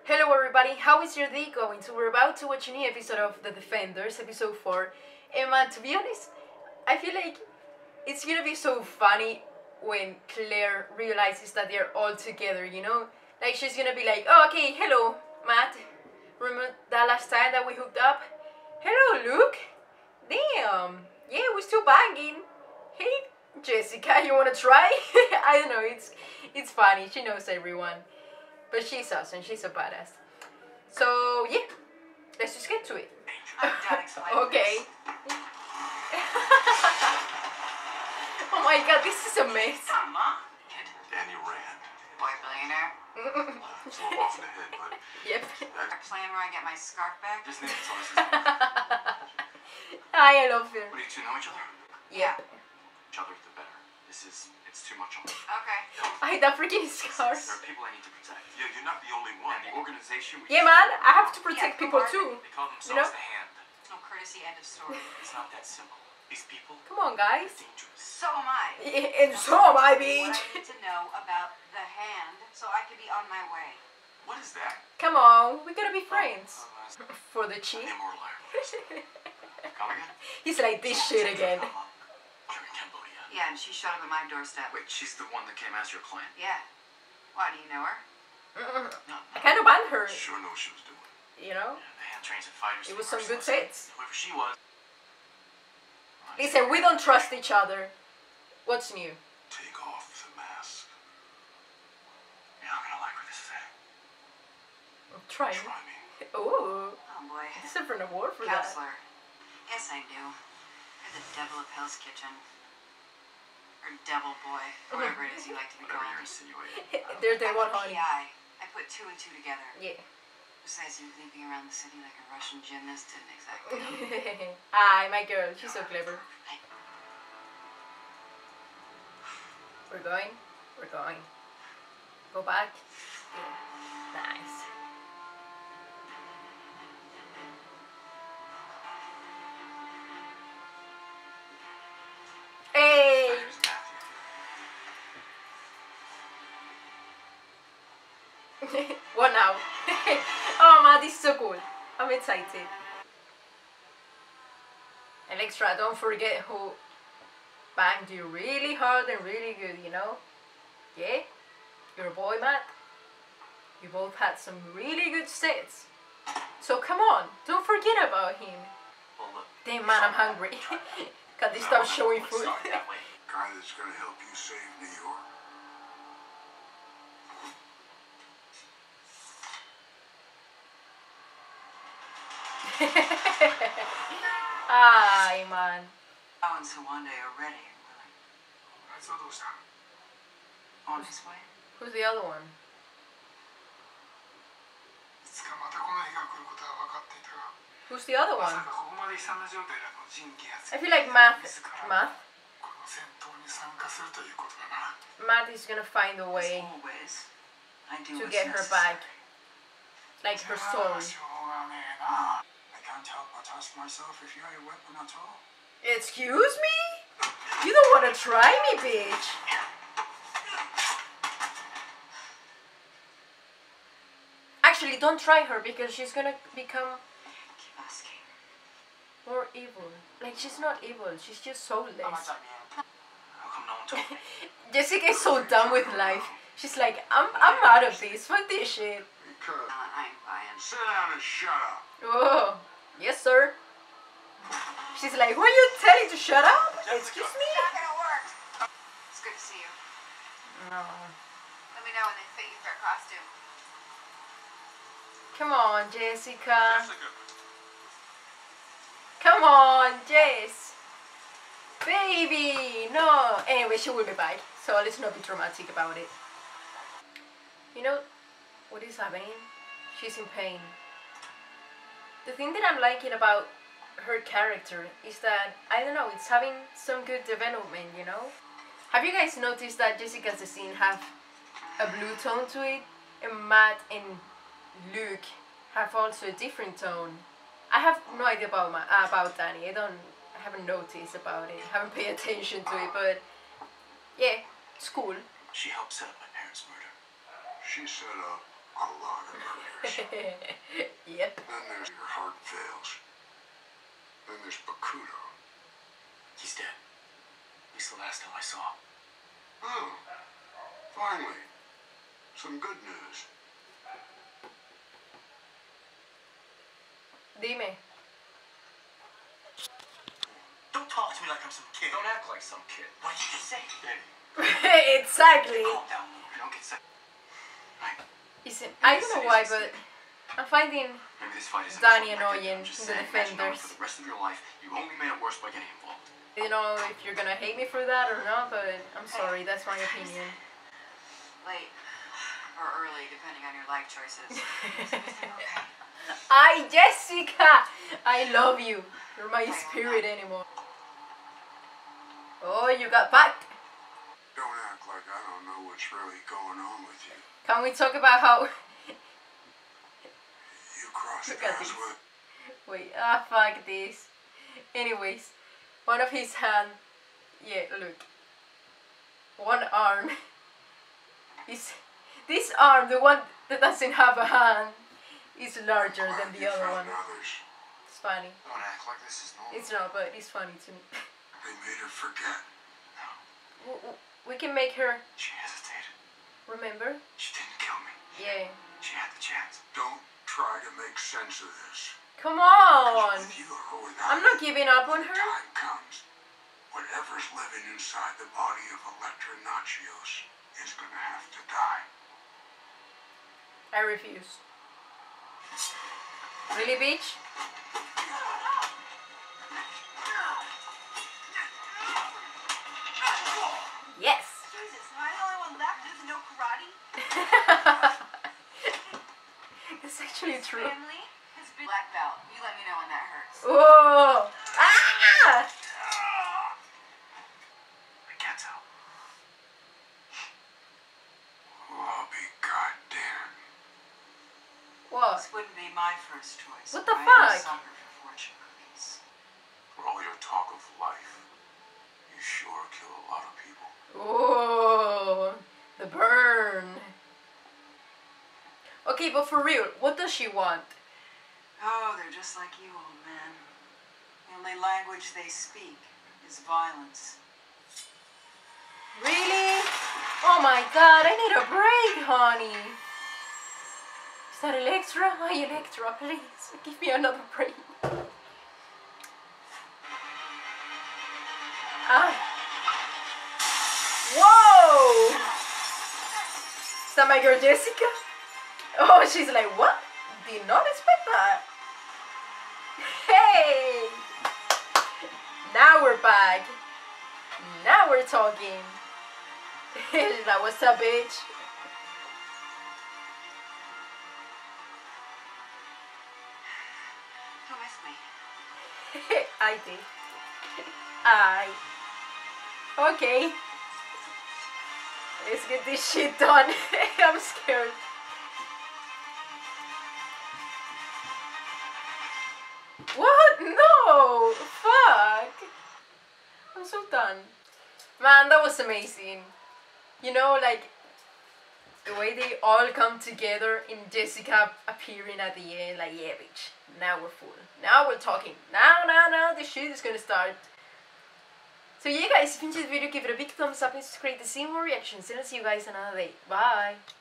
Hello everybody, how is your day going? So we're about to watch a new episode of The Defenders, episode 4. And to be honest, I feel like it's gonna be so funny when Claire realizes that they're all together, you know? Like she's gonna be like, oh okay, hello Matt. Remember that last time that we hooked up? Hello Luke. Damn, yeah, we're still banging. Hey Jessica, you wanna try? I don't know, it's funny, she knows everyone. But she's awesome, she's a badass. So, yeah, let's just get to it. Okay. Oh my god, this is a mess. Daniel Rand. Boy billionaire. It's a little off in the head, but... Yep. A plan where I get my scarf back? Just need to I love her. What, do you two know each other? Yeah. Each other, the better. It's too much on me. Okay. I that freaking There scars. are people I need to protect. Yeah, you're not the only one. The organization... Yeah, man, I have to protect people too. They call themselves You know? the Hand. No courtesy, end of story. It's not that simple. These people Come on, guys. are dangerous. So am I. And so am I, What bitch. I need to know about the Hand so I can be on my way. What is that? Come on, we gotta be friends. For the cheat. Immoral iron. Come again? He's like, this shit again. You're in Cambodia. Yeah, and she showed up at my doorstep. Wait, she's the one that came as your client? Yeah. Why, do you know her? No. I kind of banned her, Sure know what she was doing. you know? Yeah, the Hand trains and fighters. It was some good sets. Whoever she was. Listen, we don't trust each other. What's new? Take off the mask. You're not gonna like what this is. Try. Try me. Ooh, Oh boy. this is an award for that. Counselor. Yes, I do. You're the devil of Hell's Kitchen. Or devil boy. Whatever it is you like to be Whatever you're called. insinuating. There's the I'm one, a honey. PI. I put two and two together. Yeah. Besides, you leaping around the city like a Russian gymnast didn't exactly help. Aye, my girl, she's so clever. We're going. Go back. Yeah. Nice. Hey! There's Matthew. What now? Oh man, this is so cool. I'm excited. And extra, don't forget who banged you really hard and really good, you know? Yeah? Your boy Matt. You both had some really good sets. So come on, don't forget about him. Well, look. Damn man, I'm hungry. Can they stop showing Let's food? start that way. Guy that's gonna help you save New York. Ay man. Oh, and so one day are ready and willing. On his way. Who's the other one? いつかまたこの日が来ることは分かっていたが、 Who's the other ま one? さかここまで悲惨な状態だと仁義や I feel like Matt 自ら Matt この戦闘に参加するということだな。 Matt is gonna find a As way always, I do to what's get her necessary. back. Like her あ soul. あ、しょうがねえな。I can't help but ask myself if you're a weapon at all. Excuse me? You don't wanna try me, bitch. Actually, don't try her because she's gonna become Keep asking. more evil. Like, she's not evil, she's just soulless. How come no one told me? Jessica is so done with life. She's like, I'm out of this. Fuck this shit. Because I ain't buying. sit down and shut up. Oh, yes, sir. She's like, who are you telling to shut up? Excuse me? Not gonna work. It's good to see you. No. Let me know when they fit you for a costume. Come on, Jessica. Jessica. Come on, Jess. Baby, no. Anyway, she will be back, so let's not be dramatic about it. You know what is happening? She's in pain. The thing that I'm liking about her character is that, I don't know, it's having some good development, you know? Have you guys noticed that Jessica's scene have a blue tone to it? And Matt and Luke have also a different tone. I have no idea about Danny. I haven't noticed about it. I haven't paid attention to it, but yeah, it's cool. She helped set up my parents' murder. She set up a lot of murders. Yep. Then there's your heart fails. Then there's Bakuto. He's dead. At least the last time I saw him. Oh, finally. Some good news. Dime. Don't talk to me like I'm some kid. Don't act like some kid. What did you say? Exactly. Calm down, Luke. Don't get sick. Right. Isn't, I don't know why, but I'm finding Maybe this fight isn't Danny important. annoying, I'm just the saying, imagine knowing defenders. for the rest of your life, you only made it worse by getting involved. I don't know if you're gonna hate me for that or not, but I'm sorry, that's my opinion. Late or early, depending on your life choices. Is everything okay? Hi, Jessica! I love you. You're my spirit animal. Oh, you got back. Don't act like I don't know what's really going on with you. Can we talk about how... You crossed Look at paths this. with... Wait, fuck this. Anyways, one of his hand... Yeah, look. One arm is... This arm, the one that doesn't have a hand, is larger than the other one. Others. It's funny. Don't act like this is normal. It's not, but it's funny to me. They made her forget. We can make her She hesitated. remember. She didn't kill me. Yeah. She had the chance. Don't try to make sense of this. Come on. With you or without I'm not you, giving up on when her. time comes, whatever's living inside the body of Electra Nachios is gonna have to die. I refuse. Really, bitch? Yes. Jesus, am I the only one left who doesn't know karate? It's actually true. Family has been black belt. You let me know when that hurts. Whoa! Ah! I can't tell. Oh, I'll be goddamn. What? This wouldn't be my first choice. What the I am a fuck? sucker for fortune cookies. For all your talk of life, you sure kill a lot of people. Oh, the burn. Okay, but for real, what does she want? Oh, they're just like you, old man. The only language they speak is violence. Really? Oh my god, I need a break, honey. Is that Electra? Hi, Electra, please. Give me another break. Ah. Whoa! Is that my girl Jessica? Oh, she's like, what? Did not expect that. Hey! Now we're back. Now we're talking. She's like, what's up, bitch? You miss me. I did. Okay. Let's get this shit done. I'm scared. What? No! Fuck! I'm so done. Man, that was amazing. You know, like, the way they all come together in Jessica appearing at the end, like, yeah, bitch, now we're full. Now we're talking. Now, this shit is gonna start. So yeah, guys, if you enjoyed the video, give it a big thumbs up and subscribe to see more reactions. And I'll see you guys another day. Bye!